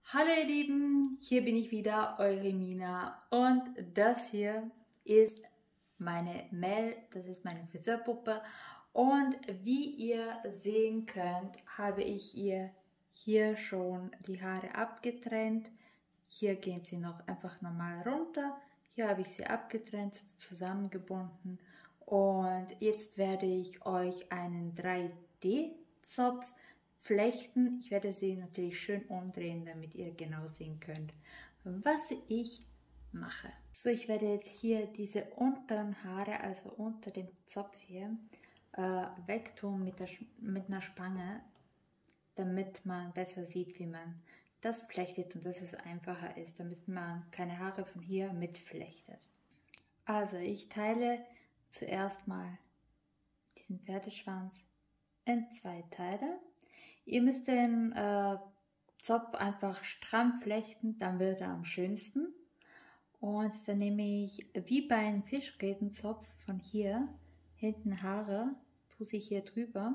Hallo ihr Lieben, hier bin ich wieder, eure Mina, und das hier ist meine Mel, das ist meine Friseurpuppe, und wie ihr sehen könnt, habe ich ihr hier schon die Haare abgetrennt. Hier gehen sie noch einfach normal runter, hier habe ich sie abgetrennt, zusammengebunden, und jetzt werde ich euch einen 3D-Zopf flechten. Ich werde sie natürlich schön umdrehen, damit ihr genau sehen könnt, was ich mache. So, ich werde jetzt hier diese unteren Haare, also unter dem Zopf hier, wegtun mit einer Spange, damit man besser sieht, wie man das flechtet und dass es einfacher ist, damit man keine Haare von hier mitflechtet. Also ich teile zuerst mal diesen Pferdeschwanz in 2 Teile. Ihr müsst den Zopf einfach stramm flechten, dann wird er am schönsten. Und dann nehme ich, wie bei einem Fischgrätenzopf, von hier hinten Haare, tue sie hier drüber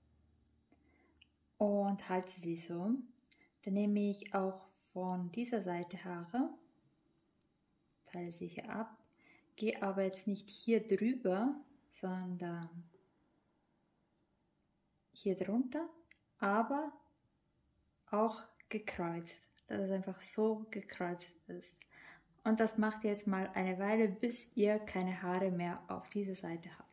und halte sie so. Dann nehme ich auch von dieser Seite Haare, teile sie hier ab, gehe aber jetzt nicht hier drüber, sondern hier drunter, aber auch gekreuzt, dass es einfach so gekreuzt ist. Und das macht ihr jetzt mal eine Weile, bis ihr keine Haare mehr auf dieser Seite habt.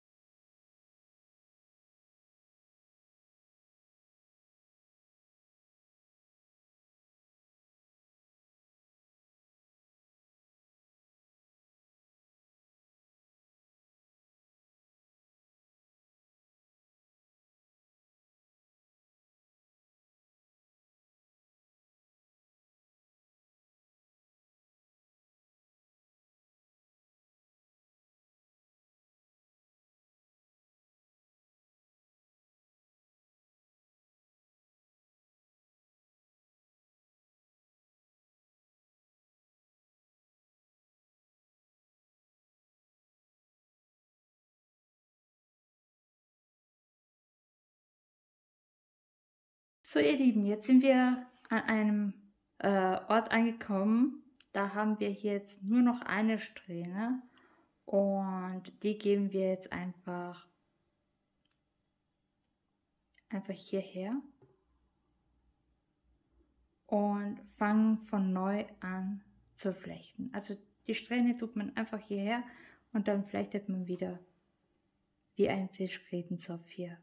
So ihr Lieben, jetzt sind wir an einem Ort angekommen. Da haben wir jetzt nur noch eine Strähne und die geben wir jetzt einfach hierher und fangen von neu an zu flechten. Also die Strähne tut man einfach hierher und dann flechtet man wieder wie ein Fischgrätenzopf hier.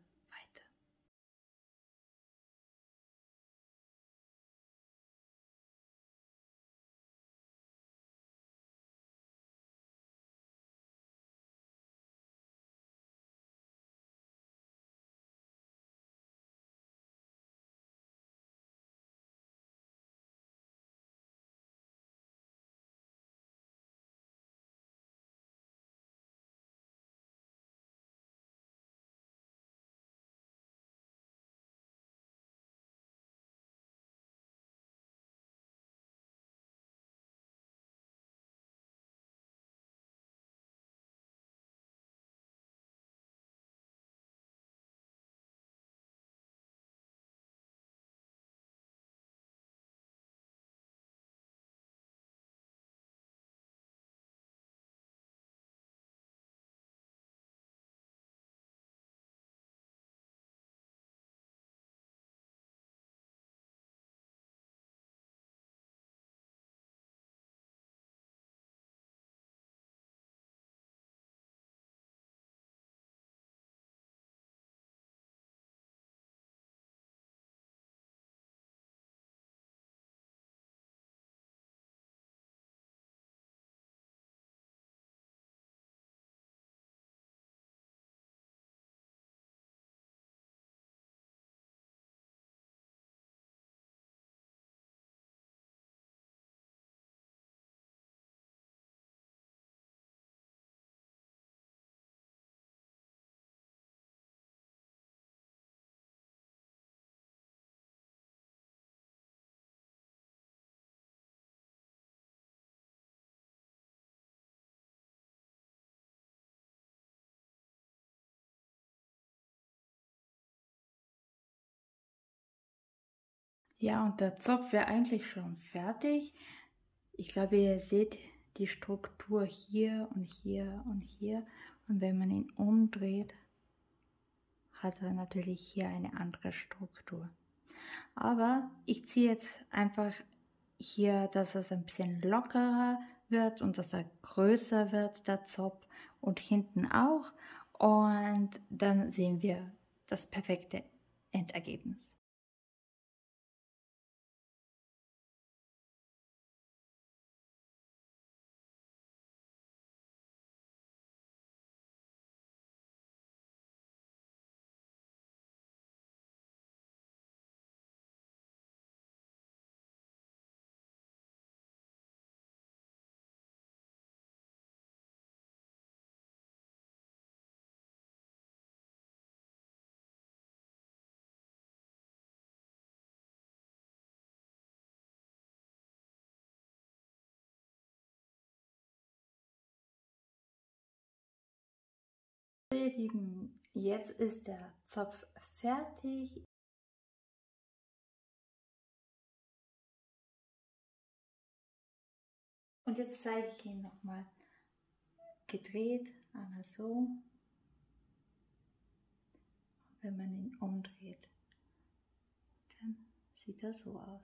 Ja, und der Zopf wäre eigentlich schon fertig. Ich glaube, ihr seht die Struktur hier und hier und hier. Und wenn man ihn umdreht, hat er natürlich hier eine andere Struktur. Aber ich ziehe jetzt einfach hier, dass es ein bisschen lockerer wird und dass er größer wird, der Zopf, und hinten auch. Und dann sehen wir das perfekte Endergebnis. Ihr Lieben, jetzt ist der Zopf fertig. Und jetzt zeige ich ihn nochmal gedreht, einmal so. Wenn man ihn umdreht, dann sieht er so aus.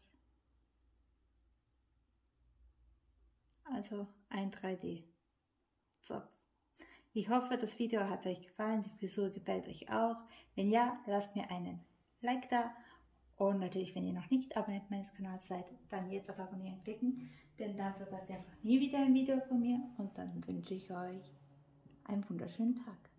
Also ein 3D-Zopf. Ich hoffe, das Video hat euch gefallen, die Frisur gefällt euch auch. Wenn ja, lasst mir einen Like da. Und natürlich, wenn ihr noch nicht Abonnent meines Kanals seid, dann jetzt auf Abonnieren klicken, denn dann verpasst ihr einfach nie wieder ein Video von mir. Und dann wünsche ich euch einen wunderschönen Tag.